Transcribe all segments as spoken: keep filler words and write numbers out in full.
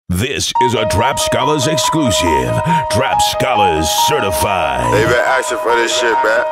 This is a Drap Scholars exclusive. Drap Scholars certified. They been asking for this shit back.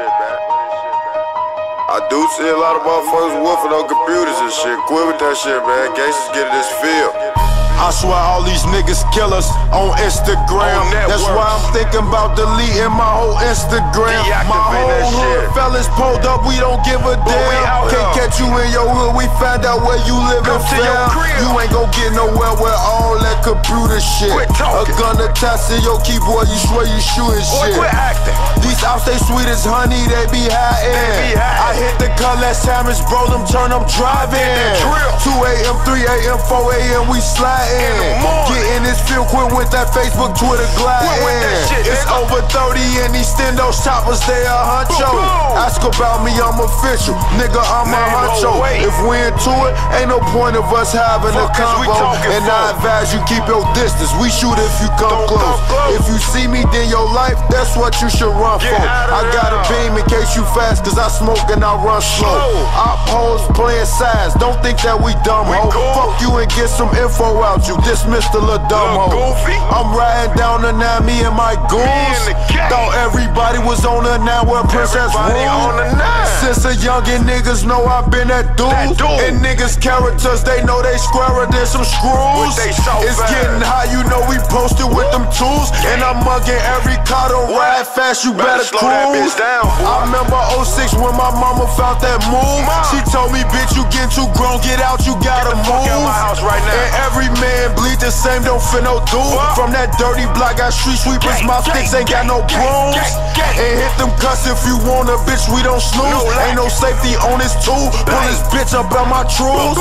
I do see a lot of motherfuckers woofing on computers and shit. Quit with that shit, man. Gangsters get in this field. I swear all these niggas kill us on Instagram. On That's why I'm thinking about deleting my whole Instagram. My whole hood fellas pulled up, we don't give a damn. Can't catch you in your hood, we find out where you live and fam. You ain't gon' get nowhere with all that computer shit. A gun attached to your keyboard, you swear you shooting shit. These outs, they sweet as honey, they be hiding. I hit the cut last time, it's bro, them turn, I'm driving. two A M, three A M, four A M, we slide. Get in this field quick with that Facebook, Twitter gliding. It's over thirty and these stendos choppers, they a honcho. Ask about me, I'm official. Nigga, I'm a honcho. If we into it, ain't no point of us having a convo. And I advise you keep your distance. We shoot if you come close. If you see me, then your life, that's what you should run for. I got a beam in case you fast, cause I smoke and I run slow. Op hoes playing sides, don't think that we dumb ho. Fuck you and get some info out. You dismissed the little dumb hoe. I'm riding down the nine, me and my goons. Thought everybody was on the nine where Princess Room. Since a youngin' niggas know I've been that dude. And niggas characters, they know they squarer than some screws. It's getting hot, you know we posted with them tools. And I'm mugging every car to ride fast, you better cruise. I remember oh six when my mama found that move. She told me, bitch, you getting too grown, get out, you gotta move. And every man bleed the same, don't fit no dude. From that dirty block, got street sweepers, my sticks ain't got no brooms. And hit them cuss if you want a bitch, we don't snooze. Ain't no safety on this tool, pull this bitch up on my trues.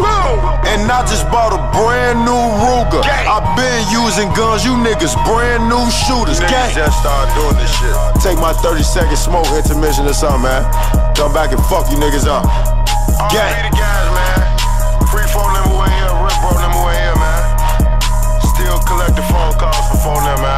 And I just bought a brand new Ruger. I been using guns, you niggas brand new shooters. Gang. Just start doing this shit. Take my thirty second smoke intermission or something, man. Come back and fuck you niggas up. Gang. Free phone number way here, rip bro number way here, man. Still collect the phone calls for phone number, man.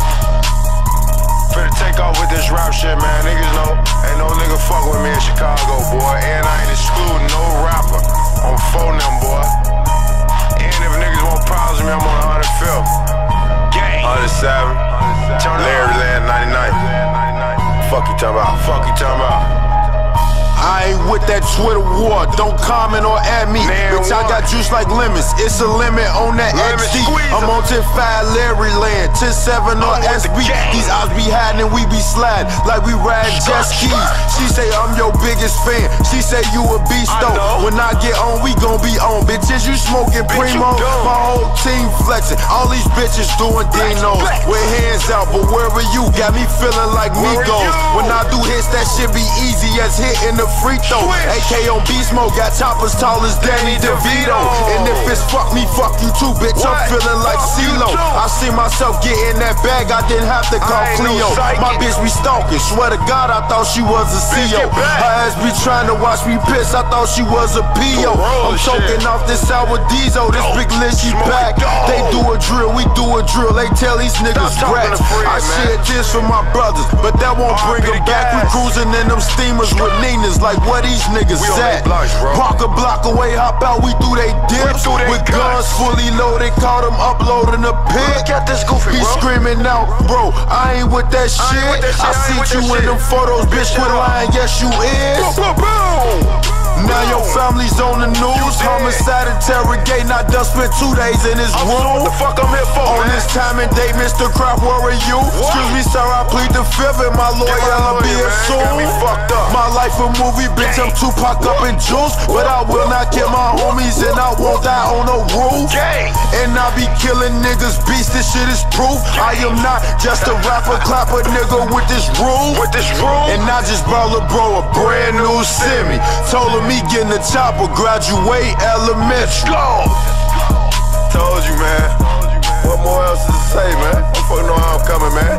Finna take off with this rap shit, man. Niggas know, ain't no nigga fuck with me in Chicago, boy. And I ain't excluding no rapper on phone number, boy. And if niggas want problems with me, I'm on one hundred fifth. Gang. one oh seven. Larry Land ninety-nine. Fuck you talking about. Fuck you talking about. I ain't with that Twitter war, don't comment or add me. Man, bitch, I got juice like lemons, it's a limit on that X D. I'm on ten five Larry Land, ten seven on S B. These odds be hiding and we be sliding like we ride jet skis. She say I'm your biggest fan, she say you a beast though. When I get on, we gon' be on. Bitches, you smoking Primo, my whole team flexing. All these bitches doing dinos with hands out, but wherever you got me feeling like Migos. When I do hits, that shit be easy as hitting the free throw. A K on Beast Mode, got choppers tall as Danny DeVito. And if it's fuck me, fuck you too, bitch, I'm feeling like CeeLo. I see myself getting that bag, I didn't have to call Cleo. My bitch be stalking, swear to God, I thought she was a C O. Her ass be trying to watch me piss, I thought she was a P O. I'm choking off this sour diesel, this big list, she back. They do a drill, we do a drill, they tell these niggas rats. I shared this for my brothers, but that won't bring them back. We cruising in them steamers with Ninas, like where these niggas at. Park a block away, hop out, we through they dips. With guns fully loaded, caught them uploading a pic. He screaming out, bro, I ain't with that shit. I see you in them photos, bitch, quit lying, yes you is. Now your family's on the news, homicide interrogating. I done spent two days in his room. What the fuck I'm here for? On this time and date, Mister Crap, where are you? Excuse me, sir, I plead the fifth, and my lawyer will be assumed. My life a movie, bitch, I'm Tupac up in juice, but I will not kill my homies, and I won't die on the roof. And I be killing niggas, beast, this shit is proof. I am not just a rapper, clapper nigga with this rule. And I just brought a bro a brand new semi. Told him me getting the chopper, graduate elementary. Told you, man. What more else to say, man? I fucking know how I'm coming, man.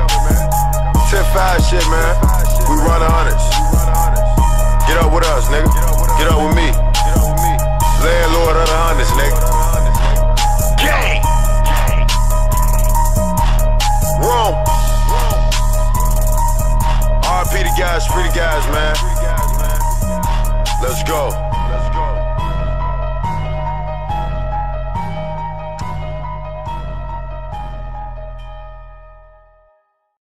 ten five shit, man. We run the hundreds. Get up with us, nigga. Get up with me.